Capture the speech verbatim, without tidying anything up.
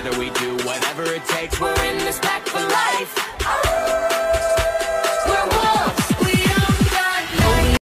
together we do whatever it takes. We're in this pack for life.